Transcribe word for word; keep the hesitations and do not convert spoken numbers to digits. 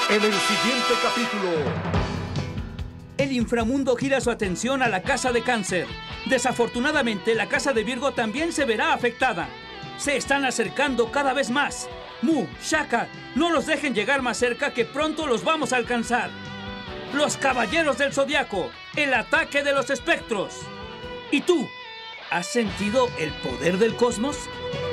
En el siguiente capítulo... El inframundo gira su atención a la casa de Cáncer. Desafortunadamente, la casa de Virgo también se verá afectada. Se están acercando cada vez más. Mu, Shaka, no los dejen llegar más cerca, que pronto los vamos a alcanzar. Los Caballeros del Zodiaco, el ataque de los espectros. ¿Y tú? ¿Has sentido el poder del cosmos?